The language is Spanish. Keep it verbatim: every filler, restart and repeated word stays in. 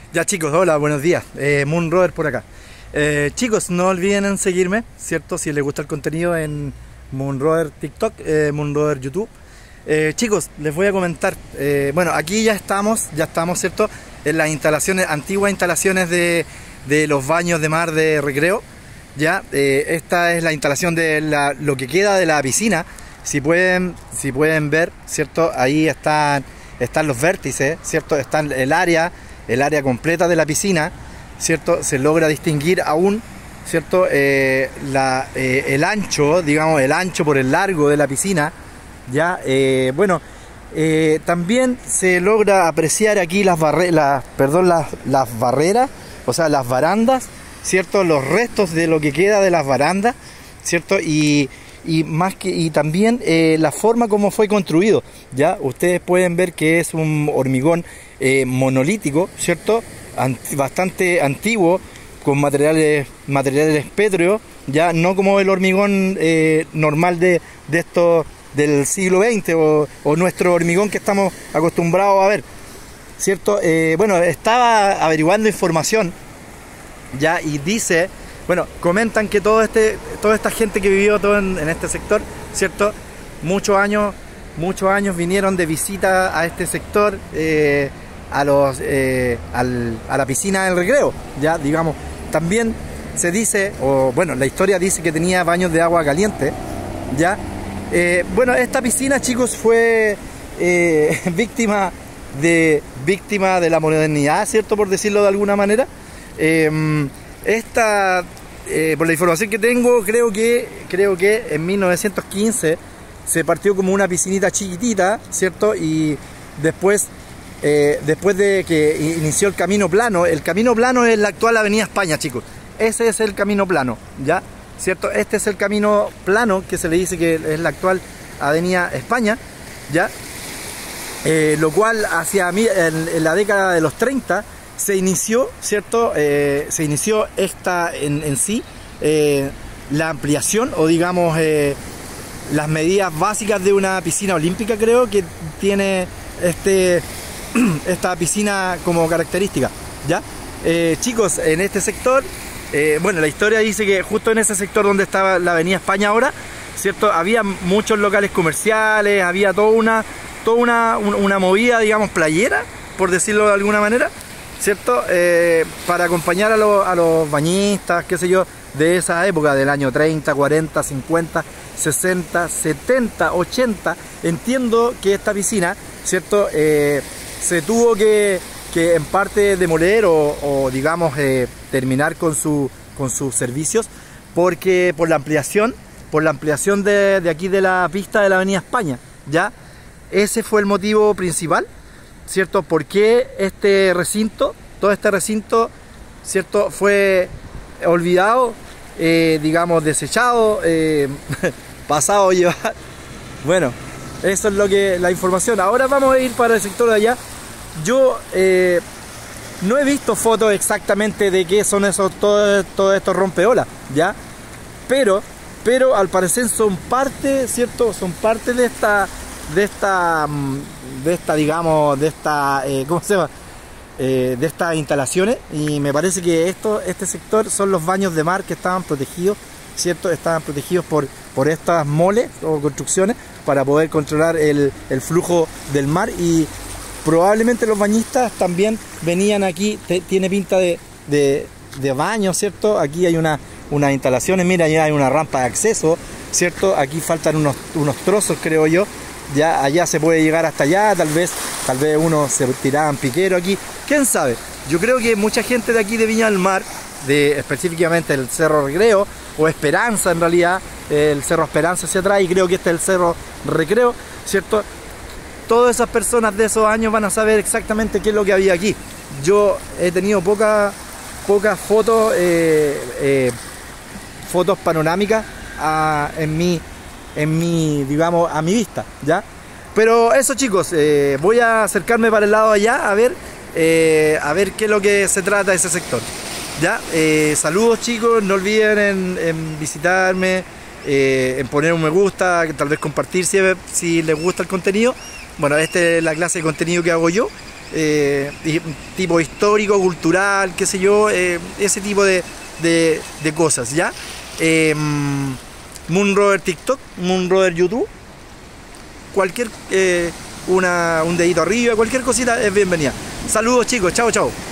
Ya chicos, hola, buenos días, eh, Moonroder por acá. Eh, chicos, no olviden en seguirme, ¿cierto? Si les gusta el contenido en Moonroder TikTok, eh, Moonroder YouTube. Eh, chicos, les voy a comentar, eh, bueno, aquí ya estamos, ya estamos, ¿cierto? En las instalaciones, antiguas instalaciones de, de los baños de mar de recreo. Ya, eh, esta es la instalación de la, lo que queda de la piscina. Si pueden, si pueden ver, ¿cierto? Ahí están, están los vértices, ¿cierto? Están el área, el área completa de la piscina, ¿cierto? Se logra distinguir aún, ¿cierto? Eh, la, eh, el ancho, digamos, el ancho por el largo de la piscina, ya, eh, bueno, eh, también se logra apreciar aquí las barreras, perdón, las, las barreras, o sea, las barandas, ¿cierto? Los restos de lo que queda de las barandas, ¿cierto? Y, y más que y también eh, la forma como fue construido, ya ustedes pueden ver que es un hormigón eh, monolítico, ¿cierto? Ant bastante antiguo, con materiales materiales pétreos, ya no como el hormigón eh, normal de, de esto del siglo veinte o, o nuestro hormigón que estamos acostumbrados a ver, ¿cierto? Eh, bueno, estaba averiguando información ya y dice, bueno, comentan que todo este, toda esta gente que vivió todo en, en este sector, ¿cierto? Muchos años, muchos años vinieron de visita a este sector, eh, a los, eh, al, a la piscina del recreo, ya, digamos. También se dice, o bueno, la historia dice que tenía baños de agua caliente, ya. Eh, bueno, esta piscina, chicos, fue eh, víctima de víctima de la modernidad, ¿cierto? Por decirlo de alguna manera. Eh, esta, eh, por la información que tengo, creo que, creo que en mil novecientos quince se partió como una piscinita chiquitita, ¿cierto? Y después, eh, después de que inició el camino plano, el camino plano es la actual Avenida España, chicos. Ese es el camino plano, ¿ya? ¿Cierto? Este es el camino plano que se le dice que es la actual Avenida España, ¿ya? Eh, lo cual hacia mí, en, en la década de los treinta se inició, ¿cierto? Eh, se inició esta en, en sí, eh, la ampliación o digamos eh, las medidas básicas de una piscina olímpica, creo que tiene este, esta piscina como característica, ¿ya? Eh, chicos, en este sector, eh, bueno, la historia dice que justo en ese sector donde estaba la Avenida España ahora, ¿cierto? Había muchos locales comerciales, había toda una, toda una, una movida, digamos, playera, por decirlo de alguna manera, ¿cierto? Eh, para acompañar a, lo, a los bañistas, qué sé yo, de esa época, del año treinta, cuarenta, cincuenta, sesenta, setenta, ochenta. Entiendo que esta piscina, ¿cierto? Eh, se tuvo que, que en parte demoler o, o digamos, eh, terminar con, su, con sus servicios, porque por la ampliación, por la ampliación de, de aquí de la pista de la Avenida España, ¿ya? Ese fue el motivo principal, ¿cierto? Porque este recinto, todo este recinto, ¿cierto? Fue olvidado, eh, digamos, desechado, eh, pasado a llevar. Bueno, eso es lo que la información. Ahora vamos a ir para el sector de allá. Yo eh, no he visto fotos exactamente de qué son esos, todos todo estos rompeolas, ¿ya? Pero, pero al parecer son parte, ¿cierto? Son parte de esta, de esta, de esta, digamos, de esta, eh, ¿cómo se llama? Eh, de estas instalaciones, y me parece que esto, este sector son los baños de mar que estaban protegidos, ¿cierto? Estaban protegidos por, por estas moles o construcciones para poder controlar el, el flujo del mar, y probablemente los bañistas también venían aquí. Te, tiene pinta de, de, de baño, ¿cierto? Aquí hay una, unas instalaciones, mira, ya hay una rampa de acceso, ¿cierto? Aquí faltan unos, unos trozos, creo yo. Ya allá se puede llegar hasta allá, tal vez, tal vez uno se tiraba en piquero aquí, quién sabe. Yo creo que mucha gente de aquí de Viña del Mar, de específicamente el Cerro Recreo o Esperanza, en realidad, el Cerro Esperanza hacia atrás, y creo que este es el Cerro Recreo, ¿cierto? Todas esas personas de esos años van a saber exactamente qué es lo que había aquí. Yo he tenido pocas pocas fotos, eh, eh, fotos panorámicas a, en mi en mi, digamos, a mi vista, ¿ya? Pero eso, chicos, eh, voy a acercarme para el lado de allá a ver, eh, a ver qué es lo que se trata de ese sector, ¿ya? Eh, saludos, chicos, no olviden en, en visitarme, eh, en poner un me gusta, tal vez compartir si, si les gusta el contenido. Bueno, esta es la clase de contenido que hago yo, eh, y- tipo histórico, cultural, qué sé yo, eh, ese tipo de, de- de cosas, ¿ya? Eh, Moonrover TikTok, Moonrover YouTube, cualquier, eh, una, un dedito arriba, cualquier cosita es bienvenida. Saludos chicos, chao, chao.